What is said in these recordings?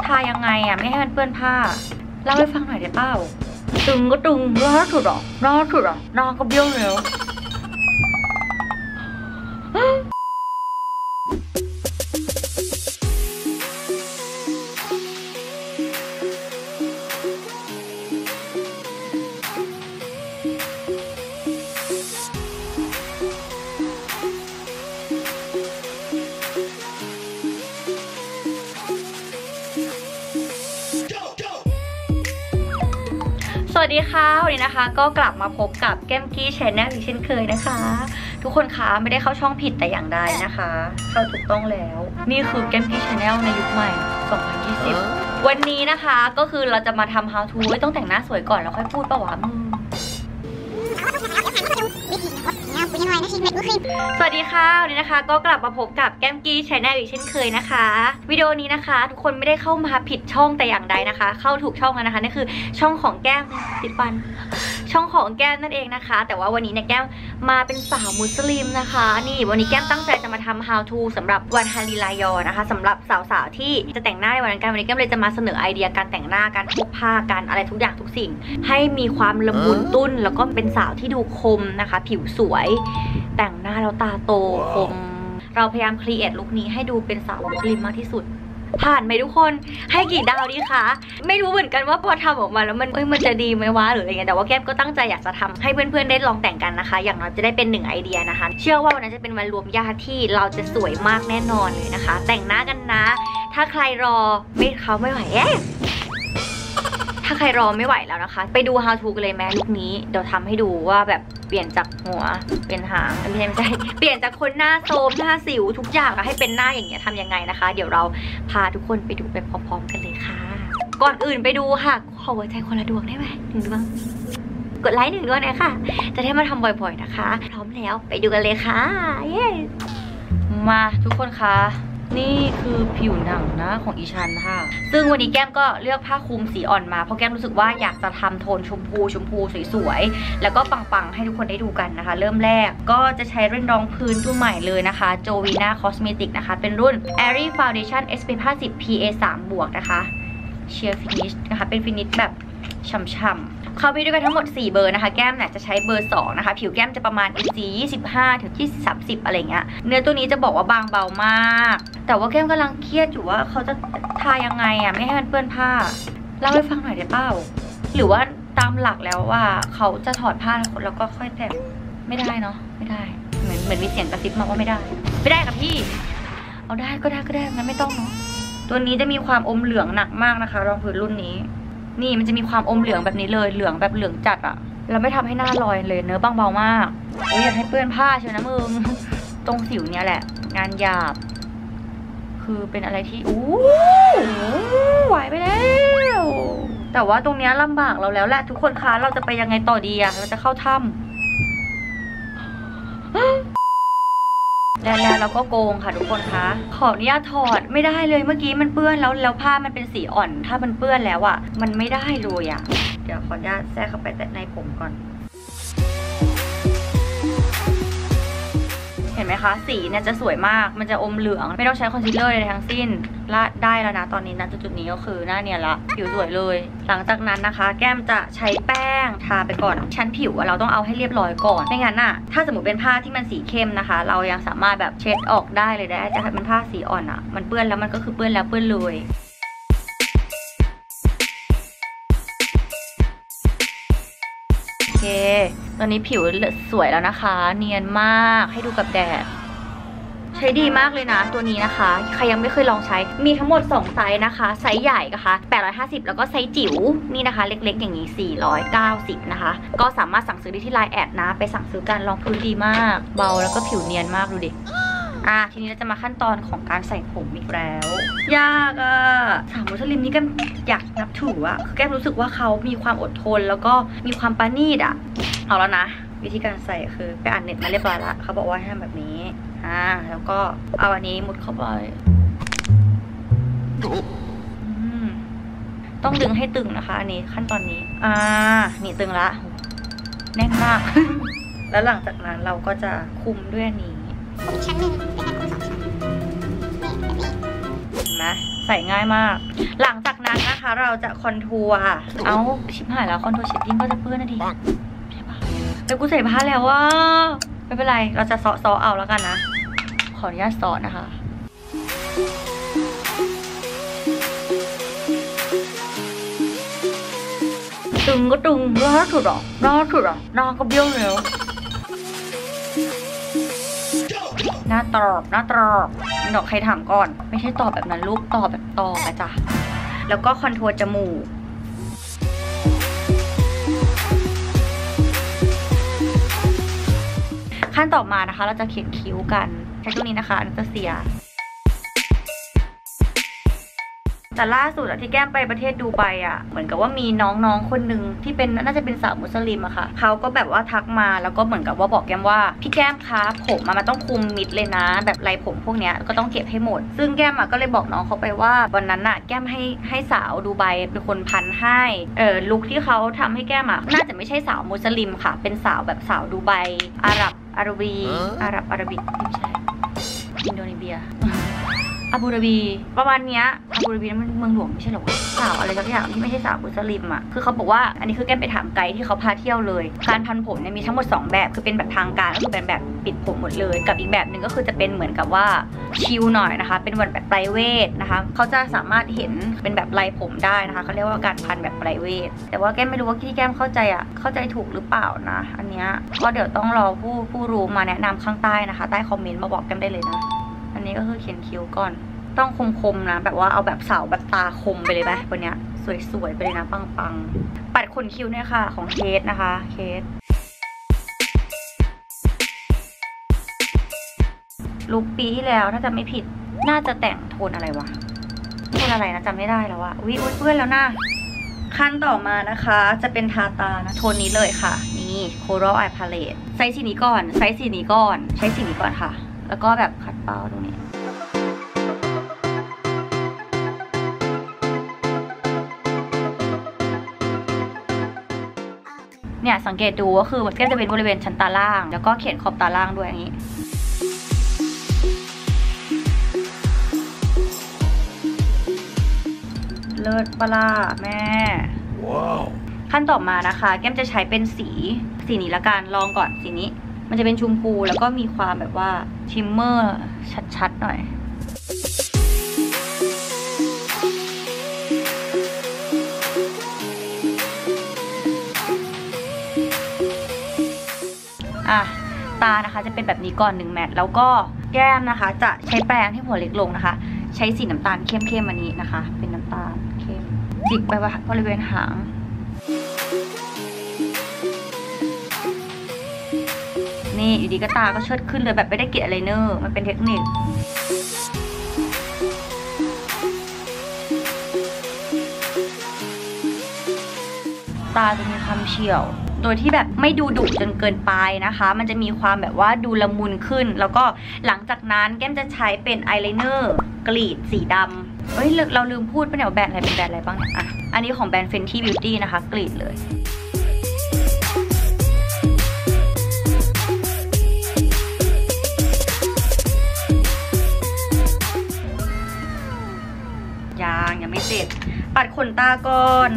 ายังไงอ่ะไม่ให้มันเปื้อนผ้าเล่าให้ฟังหน่อยได้เปล่าตึงก็ตึงร้อนสุดหรอร้อนสุดหรอน้องก็เบี้ยวแล้วสวัสดีค่ะวันนี้นะคะก็กลับมาพบกับแก้มกี้ชาแนลอีกเช่นเคยนะคะทุกคนคะไม่ได้เข้าช่องผิดแต่อย่างใดนะคะเข้าถูกต้องแล้วนี่คือแก้มกี้ชาแนลในยุคใหม่2020วันนี้นะคะก็คือเราจะมาทำ how to ต้องแต่งหน้าสวยก่อนแล้วค่อยพูดป่าววะสวัสดีค่ะวันนี้นะคะก็กลับมาพบกับแก้มกี้ชาแนลอีกเช่นเคยนะคะวิดีโอนี้นะคะทุกคนไม่ได้เข้ามาผิดช่องแต่อย่างใดนะคะเข้าถูกช่องแล้วนะคะนั่นคือช่องของแก้มติดฟันช่องของแก้มนั่นเองนะคะแต่ว่าวันนี้เนี่ยแก้มมาเป็นสาวมุสลิมนะคะนี่วันนี้แก้มตั้งใจจะมาทำ how to สำหรับวันฮาริลายอนะคะสำหรับสาวๆที่จะแต่งหน้าในวันนั้นกันวันนี้แก้มเลยจะมาเสนอไอเดียการแต่งหน้าการพกผ้าการอะไรทุกอย่างทุกสิ่งให้มีความละมุนตุ้นแล้วก็เป็นสาวที่ดูคมนะคะผิวสวยแต่งหน้าแล้วตาโตคมเราพยายามครีเอทลุคนี้ให้ดูเป็นสาวมุสลิมมากที่สุดผ่านไหมทุกคนให้กี่ดาวดีคะไม่รู้เหมือนกันว่าพอทำออกมาแล้วมันจะดีไหมวะหรืออะไรเงี้ยแต่ว่าแก้มก็ตั้งใจอยากจะทำให้เพื่อนๆได้ลองแต่งกันนะคะอย่างน้อยจะได้เป็น1ไอเดียนะคะเชื่อว่าวันนั้นจะเป็นวันรวมญาติที่เราจะสวยมากแน่นอนเลยนะคะแต่งหน้ากันนะถ้าใครรอไม่ไหวถ้าใครรอไม่ไหวแล้วนะคะไปดู how to กันเลยแม่ลุคนี้เดี๋ยวทำให้ดูว่าแบบเปลี่ยนจากหัวเป็นหางไม่ใช่เปลี่ยนจากคนหน้าโทรมหน้าสิวทุกอย่างให้เป็นหน้าอย่างเงี้ยทำยังไงนะคะเดี๋ยวเราพาทุกคนไปดูไปพร้อมๆกันเลยค่ะก่อนอื่นไปดูค่ะขอหัวใจคนละดวงได้ไหม1 ดวงกดไลค์1 ดวงนะค่ะจะได้มาทำบ่อยๆนะคะพร้อมแล้วไปดูกันเลยค่ะเย้มาทุกคนคะนี่คือผิวหนังนะของอีชันค่ะซึ่งวันนี้แก้มก็เลือกผ้าคลุมสีอ่อนมาเพราะแก้มรู้สึกว่าอยากจะทำโทนชมพูสวยๆแล้วก็ปังๆให้ทุกคนได้ดูกันนะคะเริ่มแรกก็จะใช้เล่นรองพื้นตัวใหม่เลยนะคะ Jovina Cosmetics นะคะเป็นรุ่น Airy Foundation SPF 50 PA 3 บวกนะคะ Sheer Finish นะคะเป็นฟินิชแบบฉ่ำๆเขามีด้วยกันทั้งหมด4เบอร์นะคะแก้มเนี่ยจะใช้เบอร์2นะคะผิวแก้มจะประมาณ SG 25 ถึง 30 อะไรเงี้ยเนื้อตัวนี้จะบอกว่าบางเบามากแต่ว่าแก้มกำลังเครียดอยู่ว่าเขาจะทายังไงอ่ะไม่ให้มันเปื้อนผ้าเล่าให้ฟังหน่อยได้เปล่าหรือว่าตามหลักแล้วว่าเขาจะถอดผ้าแล้วก็ค่อยแต่งไม่ได้เนาะไม่ได้เหมือนมีเสียงกระซิบมาว่าไม่ได้กับพี่เอาได้ก็ได้งั้นไม่ต้องเนาะตัวนี้จะมีความอมเหลืองหนักมากนะคะรองพื้นรุ่นนี้นี่มันจะมีความอมเหลืองแบบนี้เลยเหลืองแบบเหลืองจัดอะแล้วไม่ทำให้หน้าลอยเลยเนื้อบางเบามากอยากให้เปื้อนผ้าเชียวนะมึงตรงสิวเนี่ยแหละงานหยาบคือเป็นอะไรที่ไหวไปแล้วแต่ว่าตรงนี้ลำบากเราแล้วแหละทุกคนคะเราจะไปยังไงต่อดีอะเราจะเข้าถ้ำแล้วเราก็โกงค่ะทุกคนคะขออนุญาตถอดไม่ได้เลยเมื่อกี้มันเปื้อนแล้วผ้ามันเป็นสีอ่อนถ้ามันเปื้อนแล้วอ่ะมันไม่ได้เลยอ่ะเดี๋ยวขออนุญาตแทรกเข้าไปแต่ในผมก่อนเห็นไหมคะสีเนี่ยจะสวยมากมันจะอมเหลืองไม่ต้องใช้คอนซีลเลอร์เลยทั้งสิ้นละได้แล้วนะตอนนี้นะจุดนี้ก็คือหน้าเนียนละผิวสวยเลยหลังจากนั้นนะคะแก้มจะใช้แป้งทาไปก่อนชั้นผิวเราต้องเอาให้เรียบร้อยก่อนไม่งั้นน่ะถ้าสมมติเป็นผ้าที่มันสีเข้มนะคะเรายังสามารถแบบเช็ดออกได้เลยได้แต่ถ้าเป็นผ้าสีอ่อนอ่ะมันเปื้อนแล้วมันก็คือเปื้อนแล้วเปื้อนเลยโอเคตอนนี้ผิวสวยแล้วนะคะเนียนมากให้ดูกับแดดใช้ดีมากเลยนะตัวนี้นะคะใครยังไม่เคยลองใช้มีทั้งหมด2ไซส์นะคะไซส์ใหญ่นะคะ850แล้วก็ไซส์จิ๋วนี่นะคะเล็กๆอย่างนี้490นะคะก็สามารถสั่งซื้อได้ที่ LINE แอดนะไปสั่งซื้อกันลองพื้นดีมากเบาแล้วก็ผิวเนียนมากดูดิทีนี้เราจะมาขั้นตอนของการใส่ผมอีกแล้วยากสาวมุสลิมนี่ก็อยากนับถือคือแก้มรู้สึกว่าเขามีความอดทนแล้วก็มีความปราณีตเอาแล้วนะวิธีการใส่คือไปอ่านเน็ตมาเรียบร้อยแล้วเขาบอกว่าให้ทำแบบนี้แล้วก็เอาอันนี้มุดเข้าไปต้องดึงให้ตึงนะคะอันนี้ขั้นตอนนี้นี่ตึงละแน่นมาก แล้วหลังจากนั้นเราก็จะคุมด้วยอันนี้ชั้น 1เป็นการคุม2 ชั้นนี่แบบนี้เห็นไหมใส่ง่ายมาก หลังจากนั้นนะคะเราจะคอนทัวร์เอาชิบหายแล้วคอนทัวร์เชดดิ้งก็จะเปื้อนนะดิใช่ปะแต่กูใส่ผ้าแล้วว่าไม่เป็นไรเราจะซอเอาแล้วกันนะขออนุญาตซอนะคะตึงก็ตึงรอดสุดหรอน้องก็เบี้ยวแล้วหน้าตอบนี่ดอกใครถามก่อนไม่ใช่ตอบแบบนั้นลูกตอบแบบตอบอะจ้ะแล้วก็คอนทัวร์จมูกขั้นต่อมานะคะเราจะเขียนคิ้วกันใช้ตรงนี้นะคะอันนี้จะเสียแต่ล่าสุดที่แก้มไปประเทศดูไบอ่ะเหมือนกับว่ามีน้องคนหนึ่งที่เป็นน่าจะเป็นสาวมุสลิมอะค่ะเขาก็แบบว่าทักมาแล้วก็เหมือนกับว่าบอกแก้มว่าพี่แก้มคะผมมันต้องคุมมิดเลยนะแบบไรผมพวกเนี้ยก็ต้องเก็บให้หมดซึ่งแก้มก็เลยบอกน้องเขาไปว่าวันนั้นอะแก้มให้สาวดูไบเป็นคนพันให้ลุคที่เขาทำให้แก้มอะน่าจะไม่ใช่สาวมุสลิมค่ะเป็นสาวแบบสาวดูไบอาหรับิไม่ใช่อินโดนีเซียอาบูดาบีประมาณเนี้ยอาบูดาบีนั้นมันเมืองหลวงไม่ใช่หรอสาวอะไรสักอย่างที่ไม่ใช่สาวมุสลิมอ่ะคือเขาบอกว่าอันนี้คือแก้มไปถามไกด์ที่เขาพาเที่ยวเลยการพันผมเนี่ยมีทั้งหมด2แบบคือเป็นแบบทางการก็คือเป็นแบบปิดผมหมดเลยกับอีกแบบหนึ่งก็คือจะเป็นเหมือนกับว่าชิลหน่อยนะคะเป็นวันแบบไพรเวทนะคะเขาจะสามารถเห็นเป็นแบบลายผมได้นะคะเขาเรียกว่าการพันแบบไพรเวทแต่ว่าแก้มไม่รู้ว่าที่แก้มเข้าใจถูกหรือเปล่านะอันเนี้ยก็เดี๋ยวต้องรอผู้รู้มาแนะนำข้างใต้นะคะใต้คอมเมนต์มาบอกแก้มได้เลยนะอันนี้ก็คือเขียนคิ้วก่อนต้องคมๆนะแบบว่าเอาแบบสาวแบบตาคมไปเลยไหมวันเนี้ยสวยๆไปเลยนะปังๆปัดขนคิ้วเนี่ยค่ะของเคสนะคะเคสลุคปีที่แล้วถ้าจำไม่ผิดน่าจะแต่งโทนอะไรวะโทนอะไรนะจำไม่ได้แล้วอะอุ๊ยเพื่อนแล้วนะขั้นต่อมานะคะจะเป็นทาตานะโทนนี้เลยค่ะนี่ Coral Eye Palette ใช้สีนี้ก่อนใช้สีนี้ก่อนค่ะแล้วก็แบบคัดเป้าตรงนี้เนี่ยสังเกตดูก็คือมันก็จะเป็นบริเวณชั้นตาล่างแล้วก็เขียนขอบตาล่างด้วยอย่างนี้เลิศปลาแม่ว้าวขั้นต่อมานะคะแก้มจะใช้เป็นสีนี้ละกันลองก่อนสีนี้มันจะเป็นชมพูแล้วก็มีความแบบว่าชิมเมอร์ชัดๆหน่อยตานะคะจะเป็นแบบนี้ก่อน1 แมตต์แล้วก็แก้มนะคะจะใช้แปรงที่หัวเล็กลงนะคะใช้สีน้ำตาลเข้มๆอันนี้นะคะเป็นน้ำตาลเข้มจิกไปบริเวณหางนี่อยู่ดีก็ตาก็เชิดขึ้นเลยแบบไม่ได้เกลี่ยอะไรเนอร์มันเป็นเทคนิคตาจะมีความเฉียวโดยที่แบบไม่ดูดุจนเกินไปนะคะมันจะมีความแบบว่าดูละมุนขึ้นแล้วก็หลังจากนั้นแก้มจะใช้เป็นอายไลเนอร์กรีดสีดำเราลืมพูดไปเนี่ยแบรนด์อะไรเป็นแบรนด์อะไรบ้างเนี่ยอันนี้ของแบรนด์ Fenty Beauty นะคะกรีดเลยยังไม่เสร็จปัดขนตาก่อน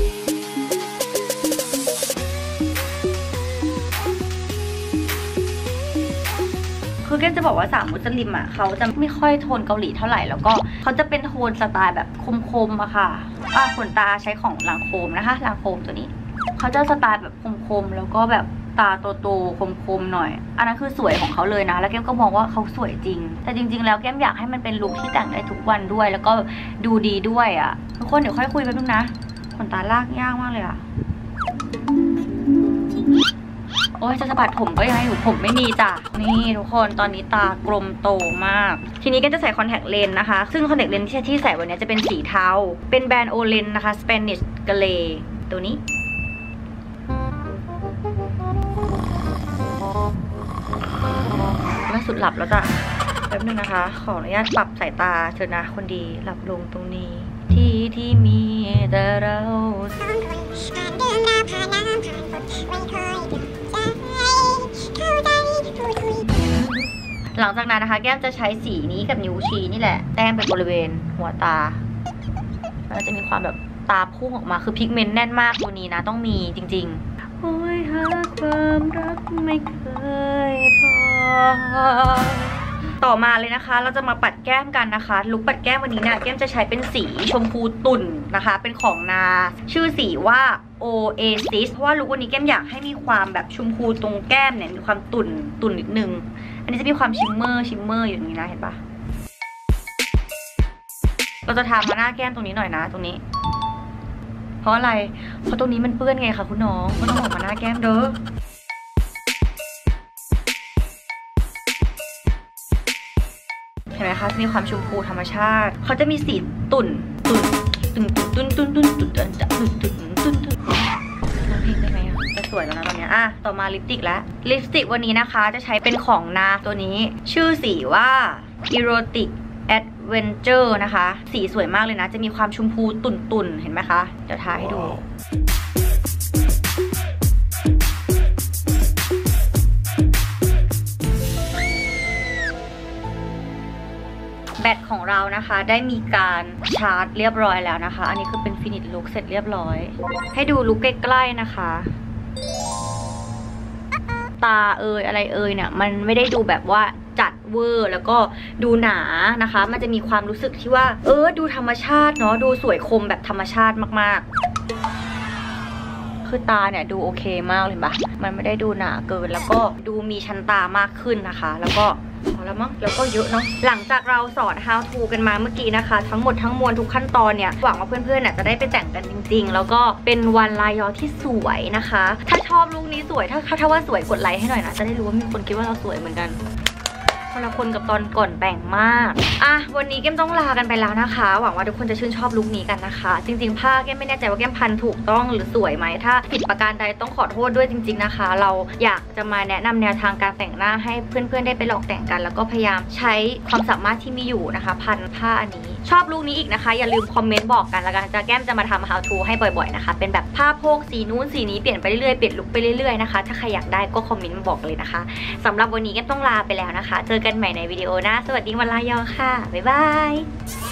คือแก้มจะบอกว่าสาวมุสลิมเขาจะไม่ค่อยโทนเกาหลีเท่าไหร่แล้วก็เขาจะเป็นโทนสไตล์แบบคมๆอะค่ะขนตาใช้ของลางโคมนะคะลางโคมตัวนี้เขาจะสไตล์แบบคมๆแล้วก็แบบตาโตๆคมๆหน่อยอันนั้นคือสวยของเขาเลยนะแล้วแก้มก็มองว่าเขาสวยจริงแต่จริงๆแล้วแก้มอยากให้มันเป็นลุคที่แต่งได้ทุกวันด้วยแล้วก็ดูดีด้วยอะทุกคนเดี๋ยวค่อยคุยกันนึงนะขนตาลากยากมากเลยอะโอ้ยจะสะบัดผมก็ยังไงอยู่ผมไม่มีจ้ะนี่ทุกคนตอนนี้ตากลมโตมากทีนี้ก็จะใส่คอนแทคเลนส์นะคะซึ่งคอนแทคเลนส์ที่ใส่วันนี้จะเป็นสีเทาเป็นแบรนด์โอเลนนะคะ Spanish Grey ตัวนี้ล่าสุดหลับแล้วจ้ะแป๊บนึงนะคะขออนุญาตปรับสายตาเถอะนะคนดีหลับลงตรงนี้ที่มีแต่เราหลังจากนั้นนะคะแก้มจะใช้สีนี้กับนิ้วชี้นี่แหละแต้มไปบริเวณหัวตาแล้วจะมีความแบบตาพุ่งออกมาคือพิกเมนต์แน่นมากตัวนี้นะต้องมีจริงๆโอ้ยหาความรักไม่เคยพอต่อมาเลยนะคะเราจะมาปัดแก้มกันนะคะลุคปัดแก้มวันนี้เนี่ยแก้มจะใช้เป็นสีชมพูตุ่นนะคะเป็นของนาชื่อสีว่า Oasis เพราะว่าลุควันนี้แก้มอยากให้มีความแบบชมพูตรงแก้มเนี่ยมีความตุ่นนิดนึงอันนี้จะมีความชิมเมอร์อยู่อย่างนี้นะเห็นปะเราจะทามาหน้าแก้มตรงนี้หน่อยนะตรงนี้เพราะอะไรเพราะตรงนี้มันเปื้อนไงคะคุณน้องก็ต้องออกมาหน้าแก้มเด้อเห็นไหมคะจะมีความชมพูธรรมชาติเขาจะมีสีตุ่นร้องเพลงได้ไหมจะสวยแล้วนะตอนนี้ต่อมาลิปสติกแล้วลิปสติกวันนี้นะคะจะใช้เป็นของนาตัวนี้ชื่อสีว่า Erotic Adventure นะคะสีสวยมากเลยนะจะมีความชมพูตุ่นเห็นไหมคะเดี๋ยวทาให้ดูแบตของเรานะคะได้มีการชาร์จเรียบร้อยแล้วนะคะอันนี้คือเป็นฟินิชลุคเสร็จเรียบร้อยให้ดูลุคใกล้ๆนะคะตาอะไรเนี่ยมันไม่ได้ดูแบบว่าจัดเวอร์แล้วก็ดูหนานะคะมันจะมีความรู้สึกที่ว่าดูธรรมชาติเนาะดูสวยคมแบบธรรมชาติมากๆคือตาเนี่ยดูโอเคมากเลยปะมันไม่ได้ดูหนาเกินแล้วก็ดูมีชั้นตามากขึ้นนะคะแล้วก็พอแล้วมั้งแล้วก็เยอะเนาะหลังจากเราสอน how to กันมาเมื่อกี้นะคะทั้งหมดทั้งมวลทุกขั้นตอนเนี่ยหวังว่าเพื่อนๆเนี่ยจะได้ไปแต่งกันจริงๆแล้วก็เป็นวันลายยอที่สวยนะคะถ้าชอบลุคนี้สวยถ้าว่าสวยกดไลค์ให้หน่อยนะจะได้รู้ว่ามีคนคิดว่าเราสวยเหมือนกันคนละคนกับตอนก่อนแต่งมากวันนี้แก้มต้องลากันไปแล้วนะคะหวังว่าทุกคนจะชื่นชอบลุคนี้กันนะคะจริงๆผ้าแก้มไม่แน่ใจว่าแก้มพันถูกต้องหรือสวยไหมถ้าผิดประการใดต้องขอโทษด้วยจริงๆนะคะเราอยากจะมาแนะนำแนวทางการแต่งหน้าให้เพื่อนๆได้ไปลองแต่งกันแล้วก็พยายามใช้ความสามารถที่มีอยู่นะคะพันผ้าอันนี้ชอบลุคนี้อีกนะคะอย่าลืมคอมเมนต์บอกกันแล้วกันแก้มจะมาทำ how to ให้บ่อยๆนะคะเป็นแบบผ้าโพกสีนู้นสีนี้เปลี่ยนไปเรื่อยๆเปลี่ยนลุคไปเรื่อยๆนะคะถ้าใครอยากได้ก็คอมเมนต์มาบอกเลยนะคะสำหรับวันนี้แก้มต้องลาไปแล้วนะคะเจอกันใหม่ในวิดีโอหน้าสวัสดีวันลายอค่ะบ๊ายบาย